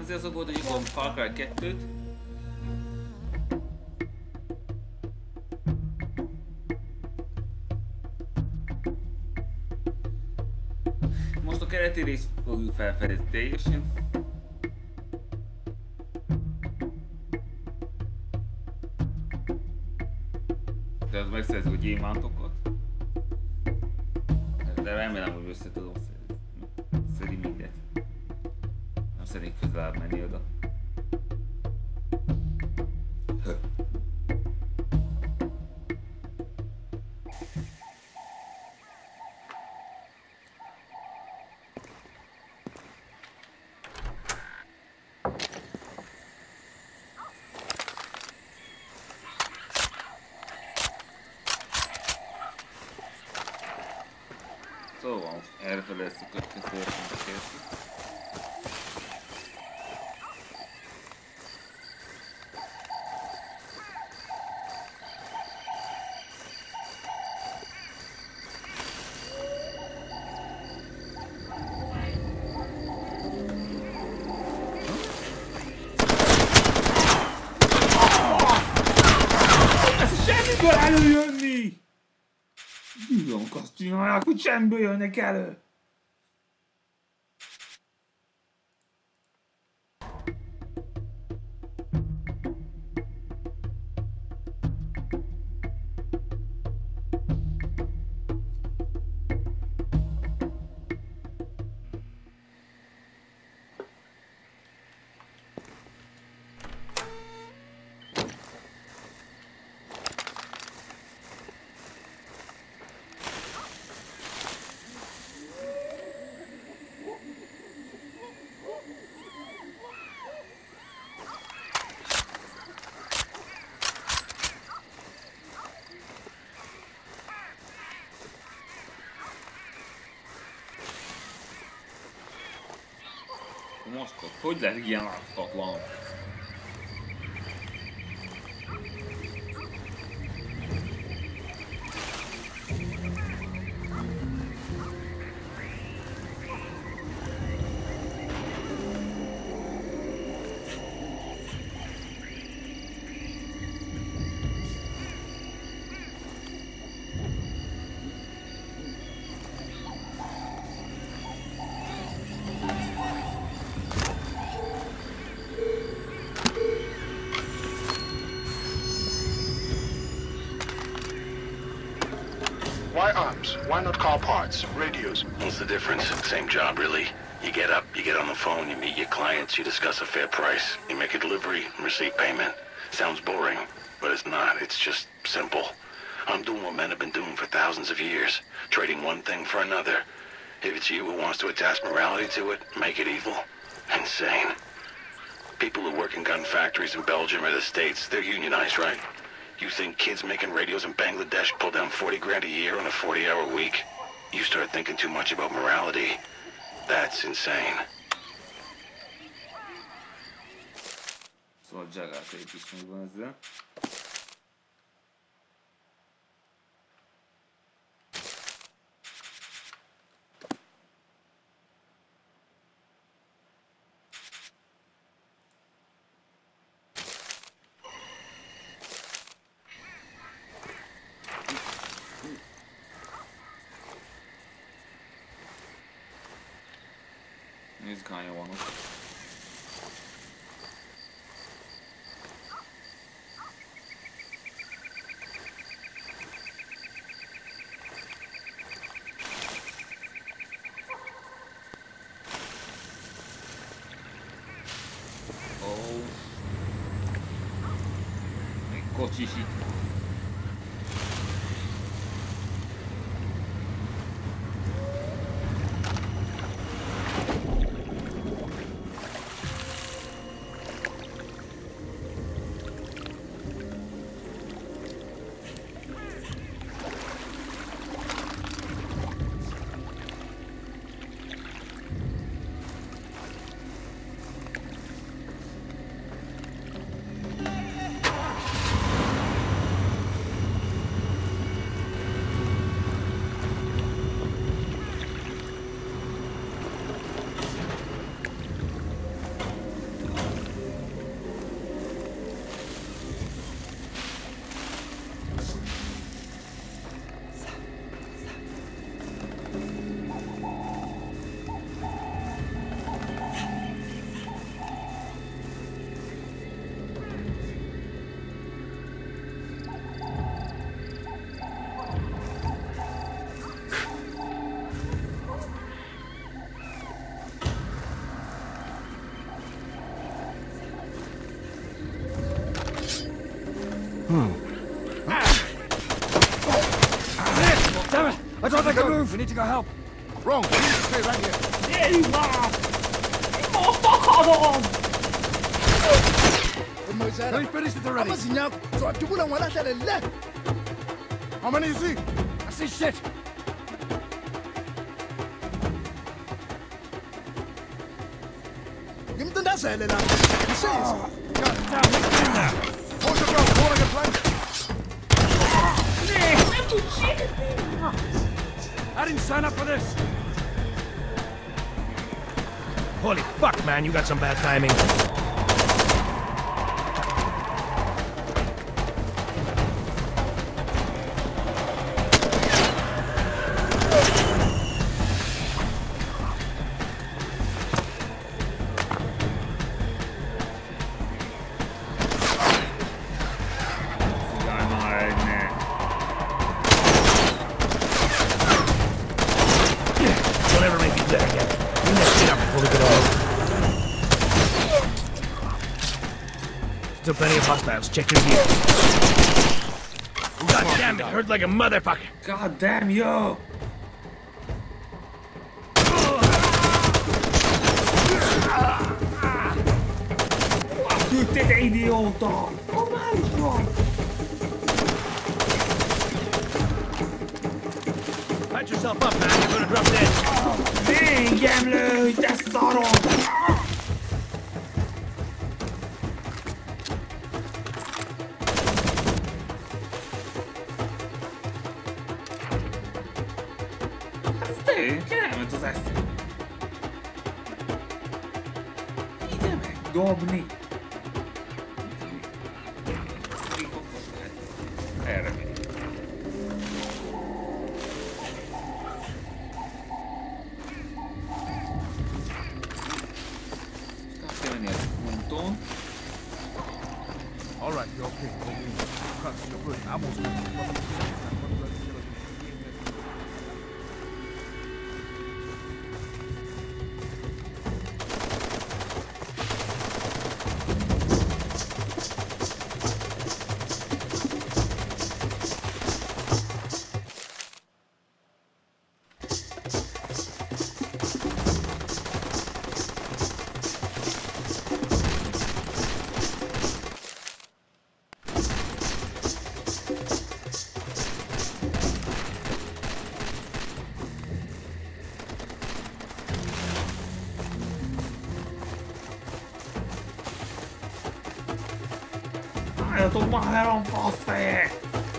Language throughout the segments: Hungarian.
Azért azok volt, hogy akkor Far Cry 2-t. Most a keleti részt fogjuk felfedezni teljesen. Tehát megszerzünk a gyémántokat. De remélem, hogy össze tudom szedni mindet. Nem szeretnék közelebb menni oda. Szóval errefele lesz a következő értékeket. Ez semmiből előjönni! Gyűlöm, azt csinálják, hogy semmiből jönnek elő! Most hogy lehet ilyen láthatatlan? Why arms? Why not car parts, radios? What's the difference? Same job, really. You get up, you get on the phone, you meet your clients, you discuss a fair price. You make a delivery and receive payment. Sounds boring, but it's not. It's just simple. I'm doing what men have been doing for thousands of years, trading one thing for another. If it's you who wants to attach morality to it, make it evil. Insane. People who work in gun factories in Belgium or the States, they're unionized, right? You think kids making radios in Bangladesh pull down 40 grand a year on a 40-hour week? You start thinking too much about morality. That's insane. Szóval Jaggerka is még van ezzel. Izgalja van ott. Ó. Még kocsis itt. Damn it! I don't think I move! We need to go help! Wrong! We need to stay right here! Gyerünk már! Most akadom! Can you finish it already? How many you see? I see shit! God damn, let's get in there! Hold your ground, hold your plank! I didn't sign up for this! Holy fuck, man, you got some bad timing. Still plenty of hostiles. Check your gear. God damn it, hurt like a motherfucker. God damn, yo! Küldte, te idióta! Normális van! Patch yourself up, man. You're gonna drop dead. Engem lőj, te szarom! Elment az eszem. Ide megdobni. Erre megy. Át kell menni a ponton. Alright, you're okay. Cuts, you're good. Ammo's good. Álljatok már el, faszfejek!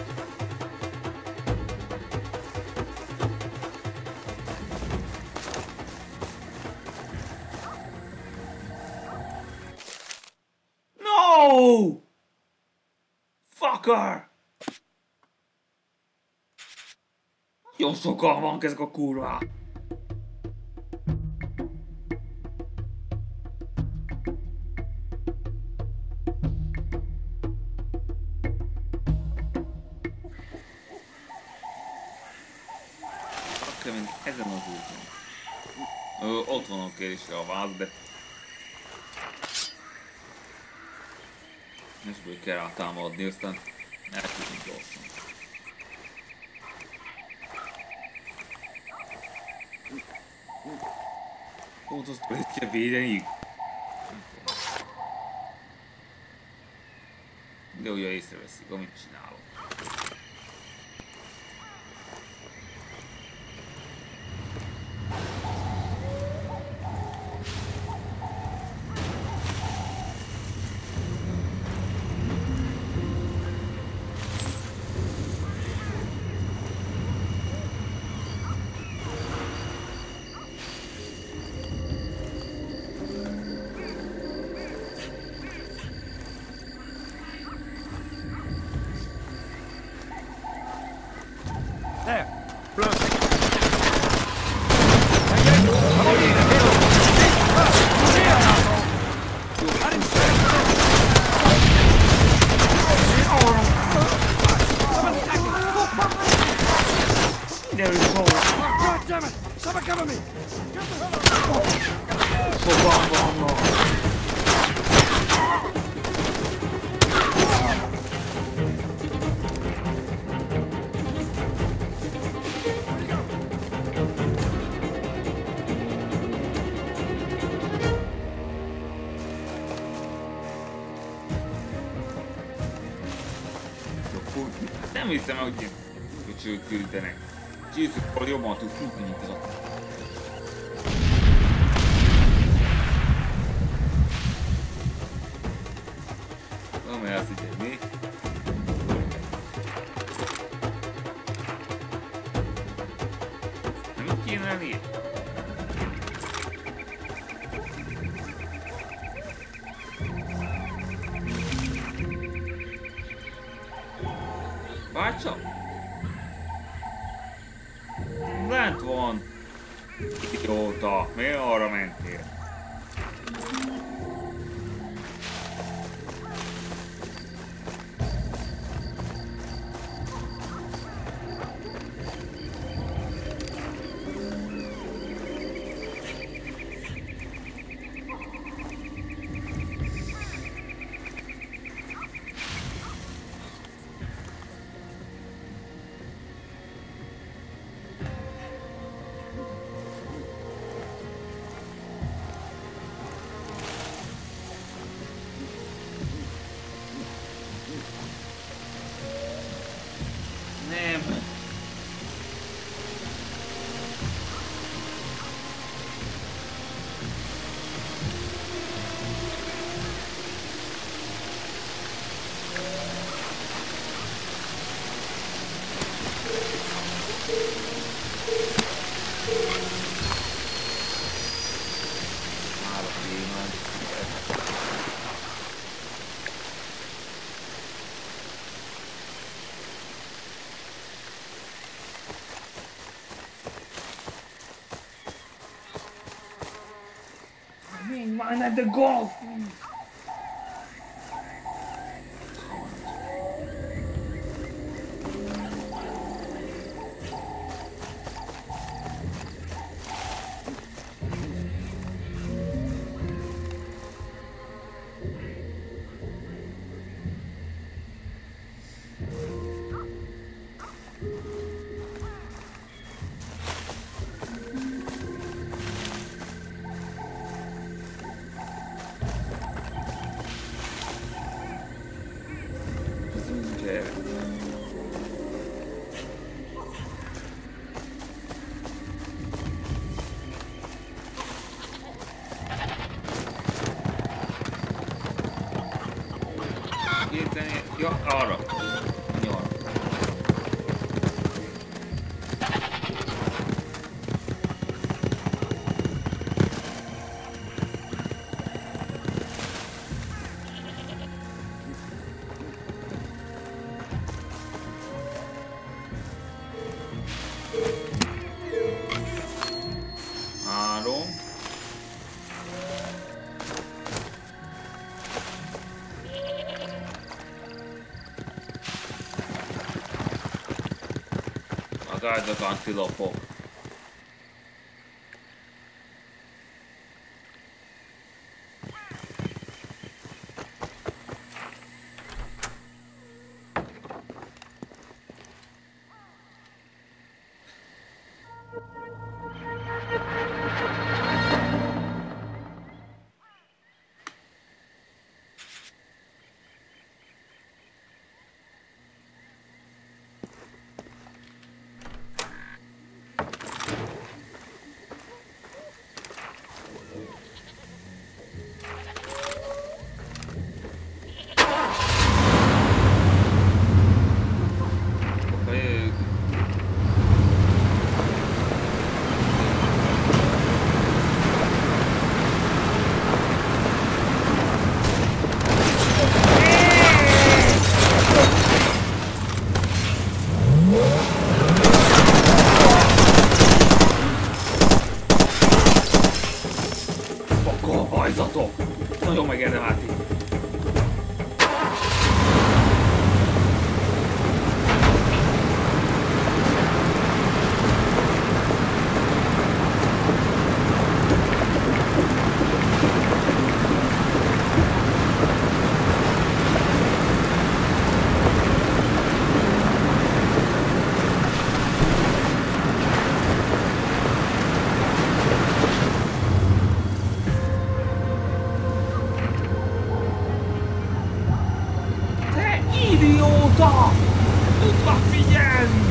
No! Fucker! Jó sokan van ezek a kurva! Ezen az úton. Ott van a kérésre a váz, de... Nesből kell rá támadni, aztán elküldünk gyorsan. Ott azt be kell védeniük. De ugye észreveszik, amit csinálok. Nem hiszem, hogy ilyen köcsögök küldenek. Jézuskor jobban tud futni, mint az a... Nem elfigyelni. Nem így kéne lenni? Bácsa? Lent van. Idióta, mi arra mentél? Nem. Mine at the golf. Ja, arra. Nyolc. Három. Magadnak antilopok. Nagyon megérdemelték. Idióta! Tudva figyelni!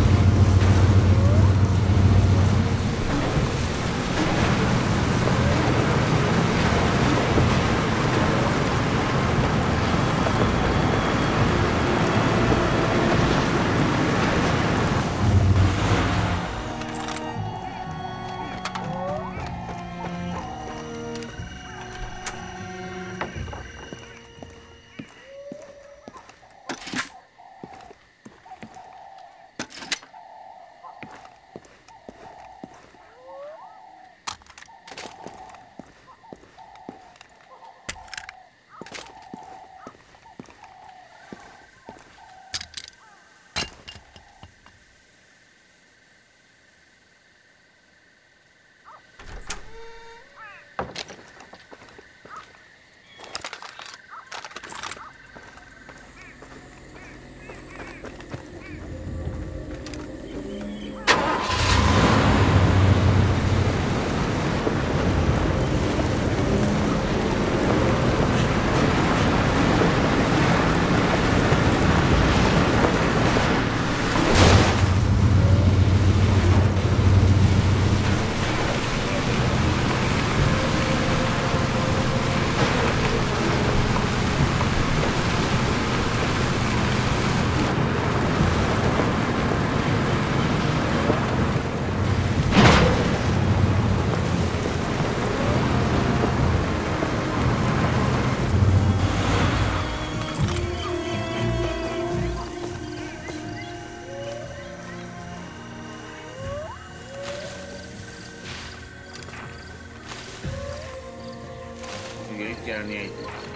Igen, itt kell lenni egy.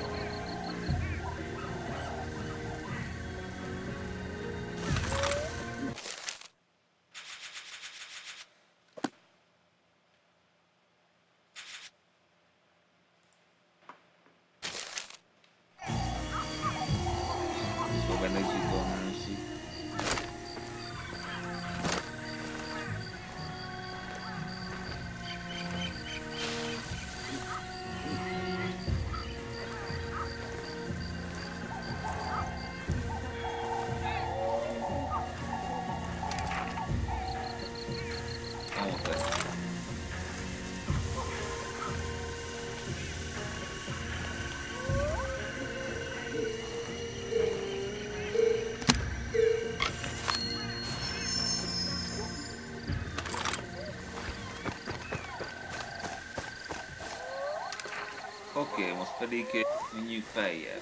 Oké, most pedig menjünk feljebb.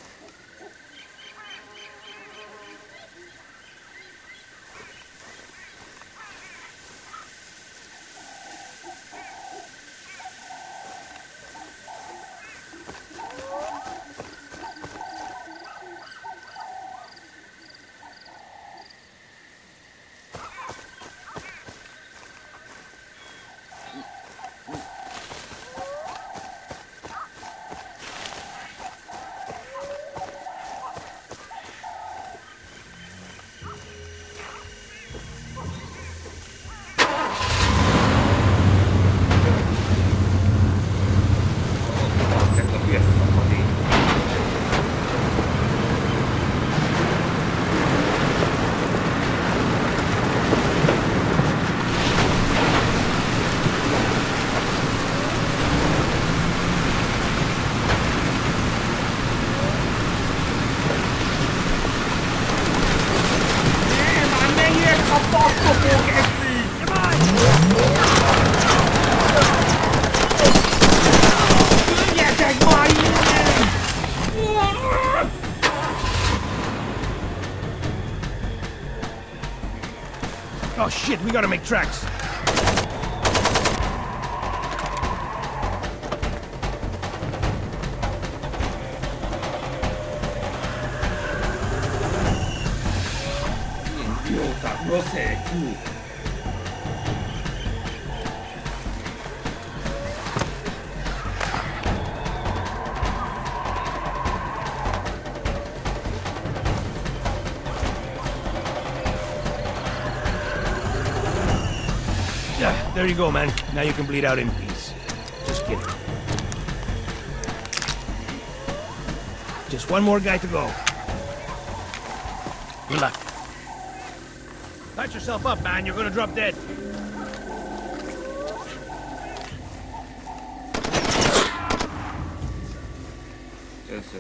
Oh shit, we gotta make tracks. Yeah, there you go, man. Now you can bleed out in peace. Just kidding. Just one more guy to go. Good luck. Patch yourself up, man. You're gonna drop dead. Yes, sir.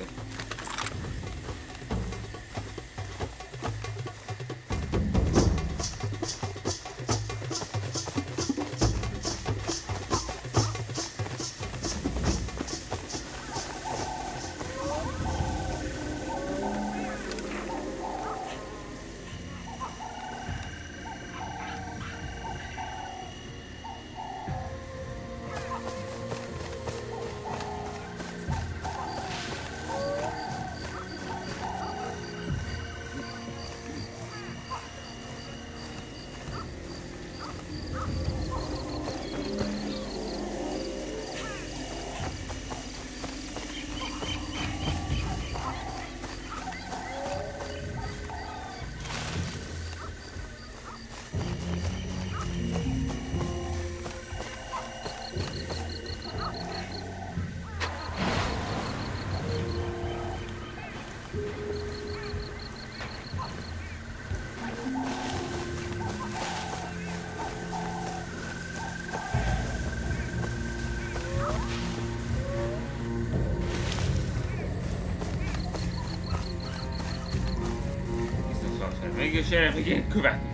Mégis még én követni.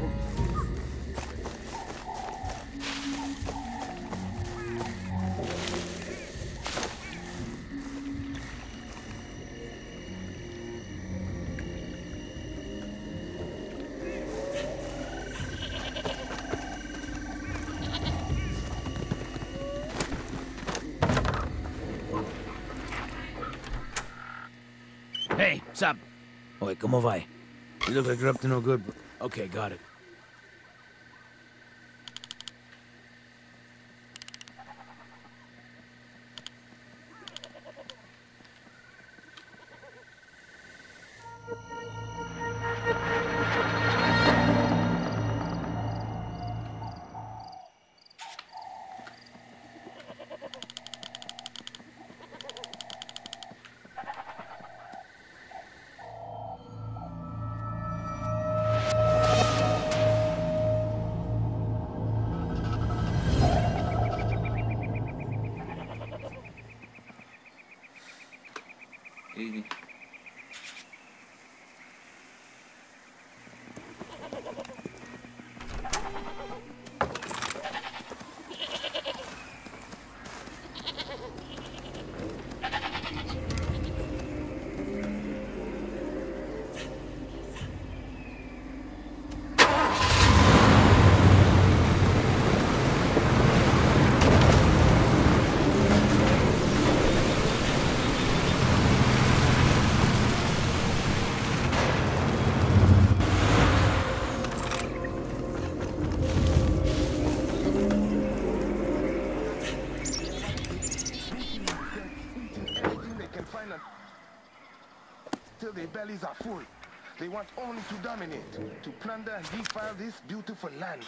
Hey, what's up? Oi, come vai. You look like you're up to no good. Okay, got it. Így. Till their bellies are full. They want only to dominate, to plunder and defile this beautiful land.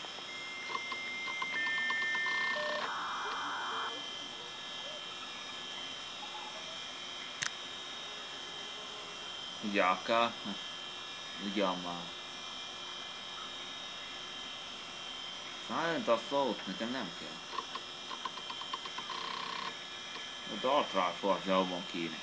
Jaka. Ugyan már. Silent Assault, nekem nem kell. A Dark Rifle abban kéne.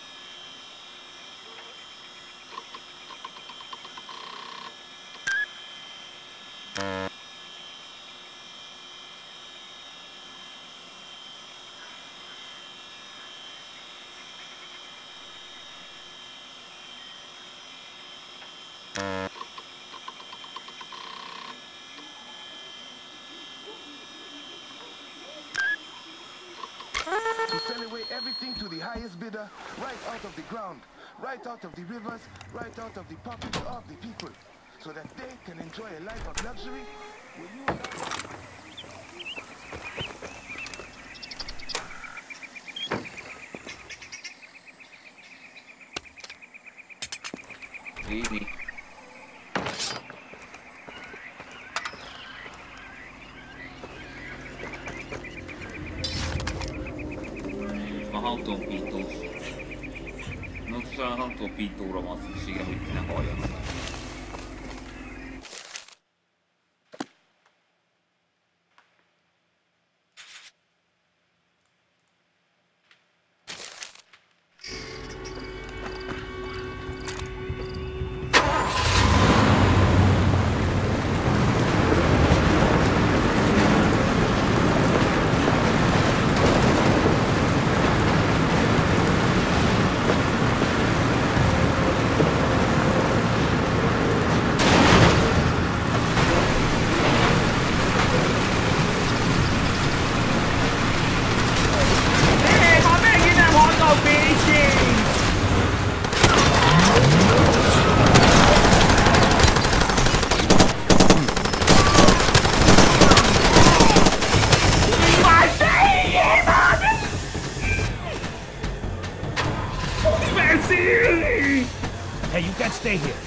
Sell away everything to the highest bidder, right out of the ground, right out of the rivers, right out of the pockets of the people, so that they can enjoy a life of luxury. Will you Így. Hangtompítós. Most olyan hangtompítóra van szükségem, hogy ne halljanak. beszélni! Hey, you can't stay here.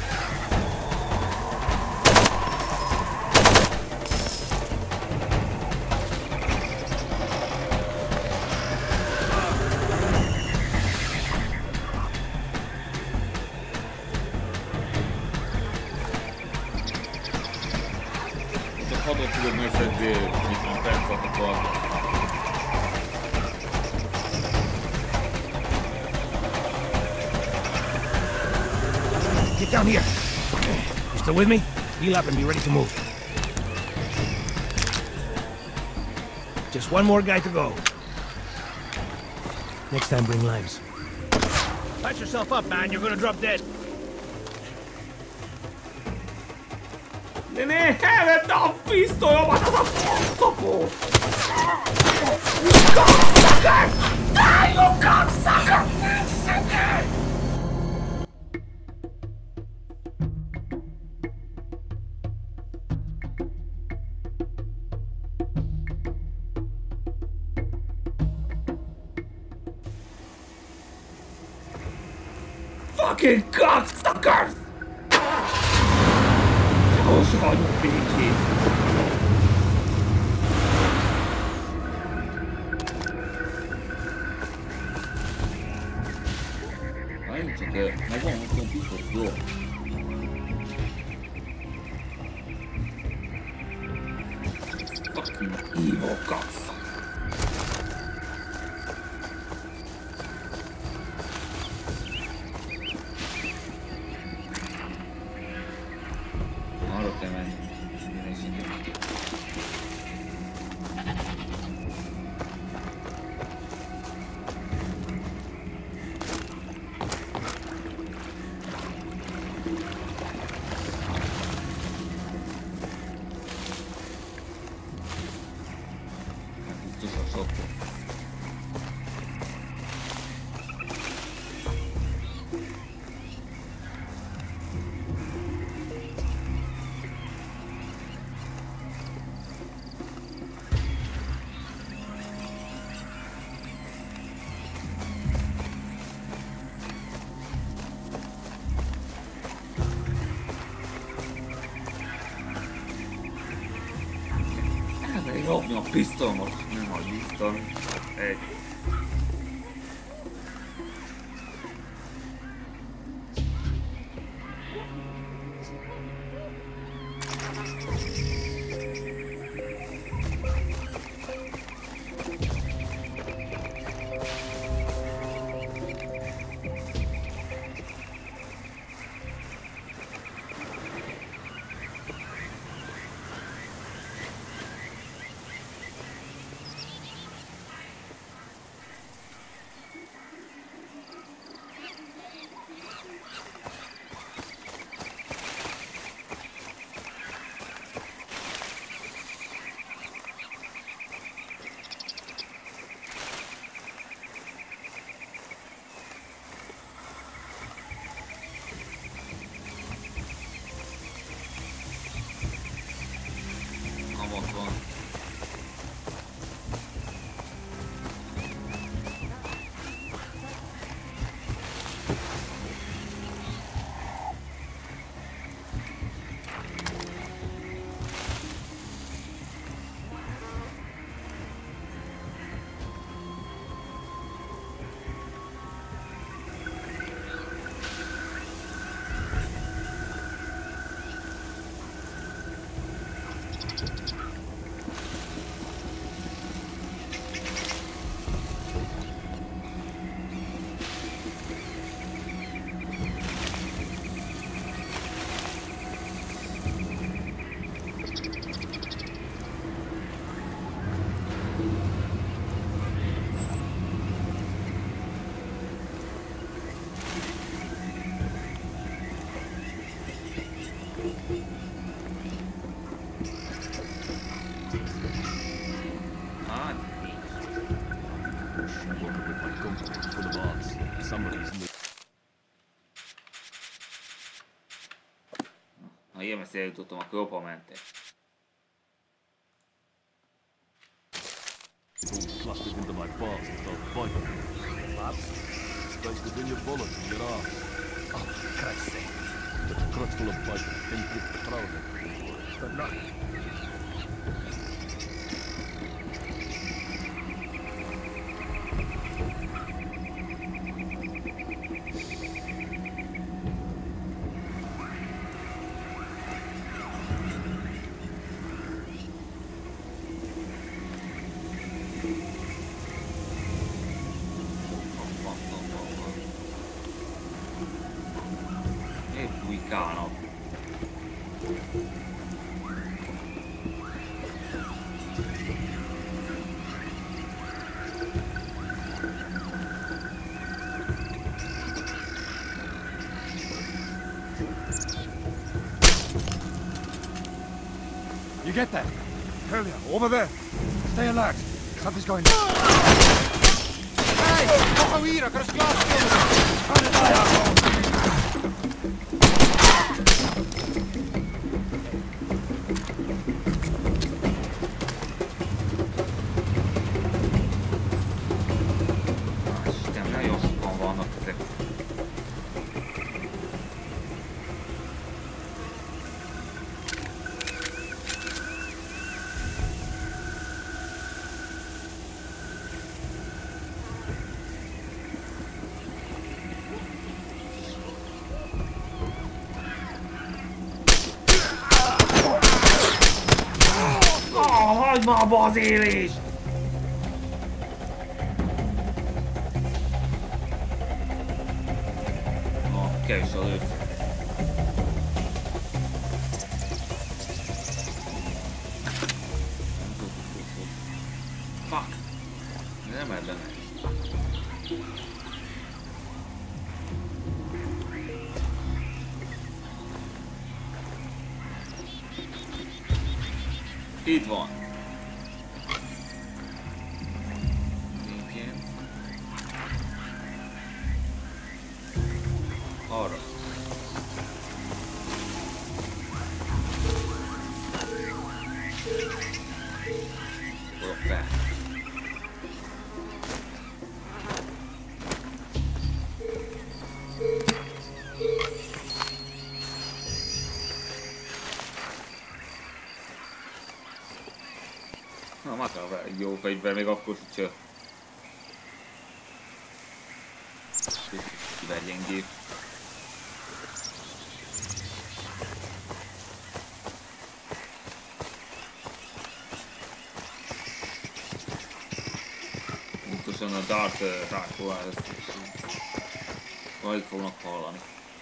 Csak hadot tudod megszedni, mint a percet a kardat. Get down here. You still with me? Heal up and be ready to move. Just one more guy to go. Next time, bring lives. Patch yourself up, man. You're gonna drop dead. De ne elvette a pisztolyomat az a faszopó! Cocksucker! Die, you cocksucker! Fucking cocksuckers! Most hagyjuk békét! Várjunk csak, megvan a pisztot, jó? Fucking evil cocksucker! Arra kell menni. Biztos a sok. Lopni a pisztolmat, nem hagyjuk. Egy. Ott van. Na, ilyen messzire jutottam, akkor jobban mentek. Tries to win your bullet in your arse. Oh, for Christ's sake. With a crutch full of pipe, then you get the crowd. Good luck. E puicano. You get that? Earlier, over there. Stay alert. Something's going on. Hey! Koko Iira, got a glass door. Turn it down. Istenem, jossain vannak ezek. Hagyd már abba az élést! Kevés a lőszer. Fuck! Nem ellene. Itt van. Tényként. Arra. Fogok fel. Na, már jó fegyver, még akkor sem. Kiverjengép. Pontosan a Dark Rákóval ezt majd fognak hallani.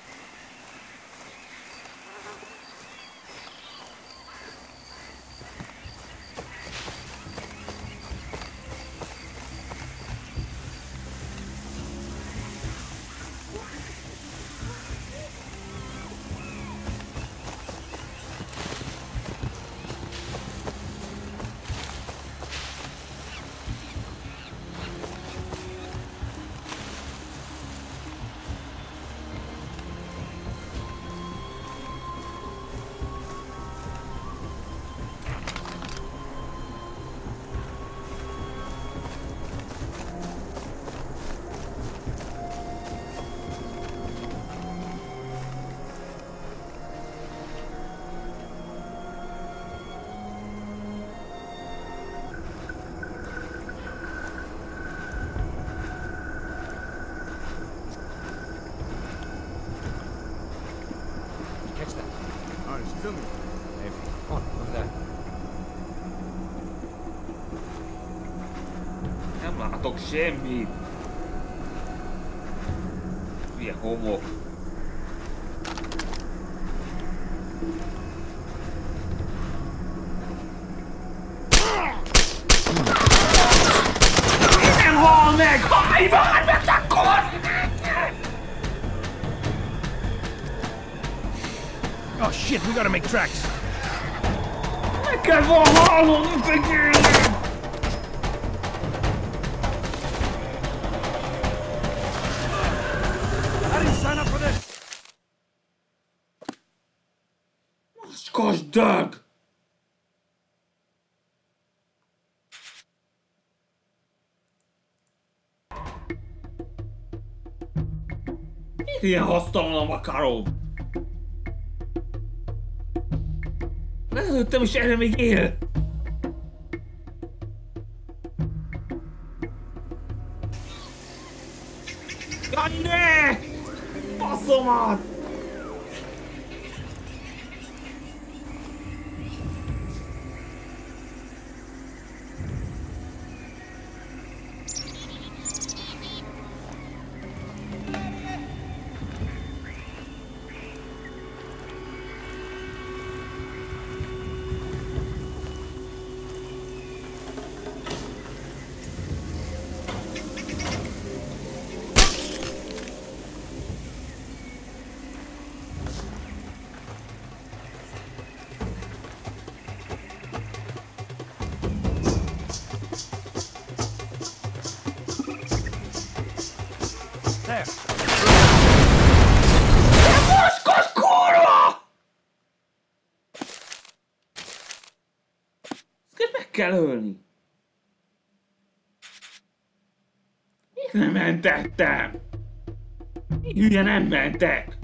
Nem látok semmit. Milyen homok. Nem hal meg! Haj, várj meg, akkor! Oh shit, we gotta make tracks. Meg kell volna hallani, begérlek! I didn't sign up for this! Gosh, Doug! Ilyen hasztalan a makarom. Lelőttem, és erre még él. Jaj, ne! Passzomat! There! Mocskos kurva! Ezt meg kell ölni. Miért nem mentettem? Hülye, nem mentek.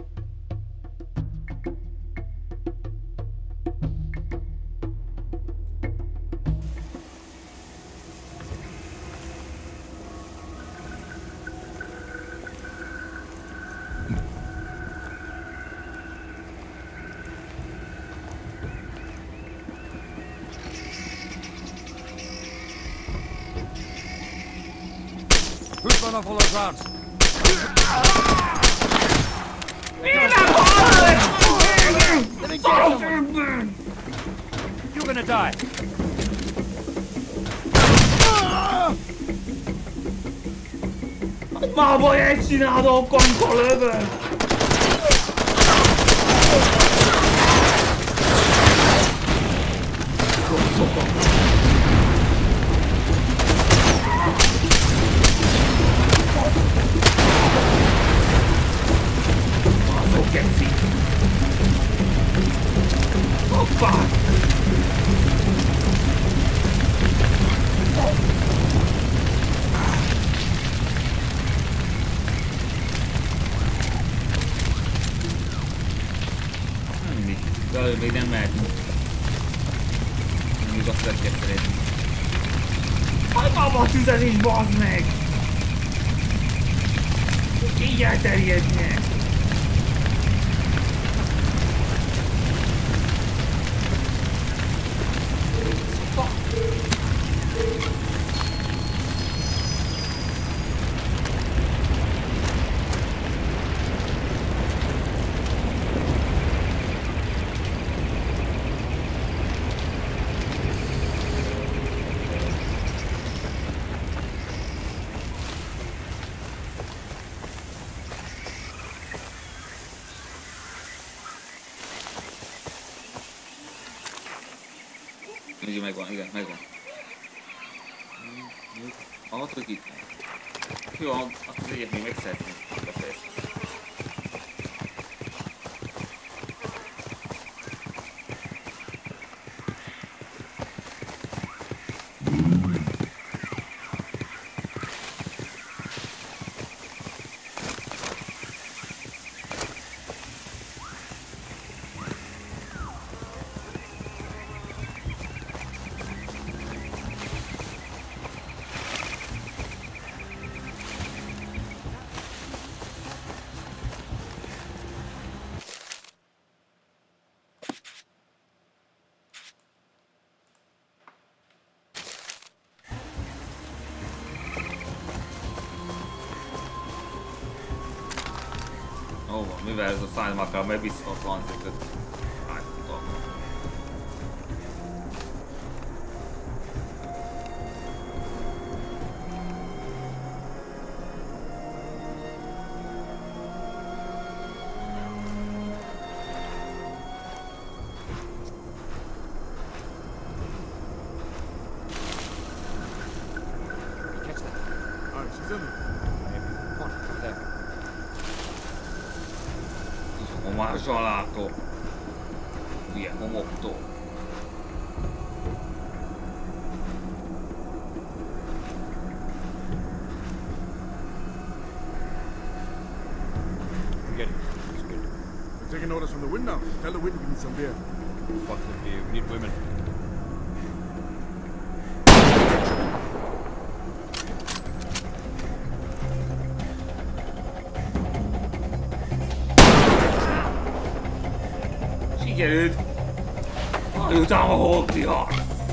Who's run off all those rounds? You're gonna die! Már baj, egy csinálod, amikor lövöd! Azok geci! Hoppá! De még nem mehetünk. Még azt lehet kell szeretni. Hagyd abba a tüzelés, bazd meg! Így elterjednie! Ugye megvan, igen, megvan. A hatodik itt van. Jó, azt az egyet még megszeretném. Mivel ez a szájmakár megbízhatatlan, ezeket átfutom. Homásan látok. Ilyen homoktól. getting orders from the wind now. Tell the wind we need some beer. Fuck the beer. We need women. Sikerült! Hajutám a holtiha!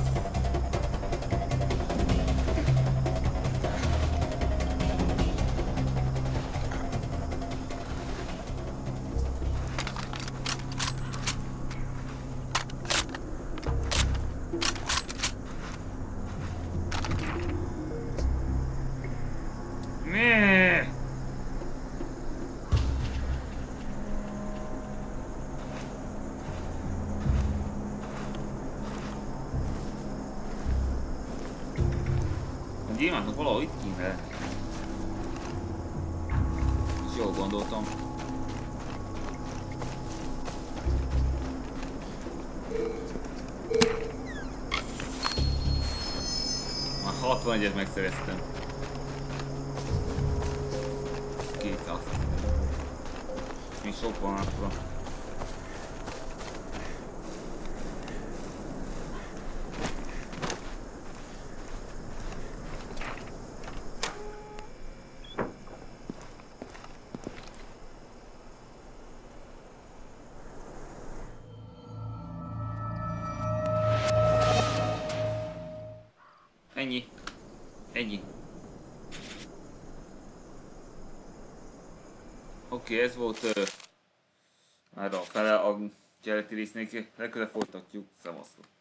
Gyémántnak valahol itt kéne. És jól gondoltam. Már 61-et megszereztem. 200. Még sok van akkor. Ennyi. Oké, ez volt már a fele a keleti résznek, legközelebb folytatjuk, szevasztok.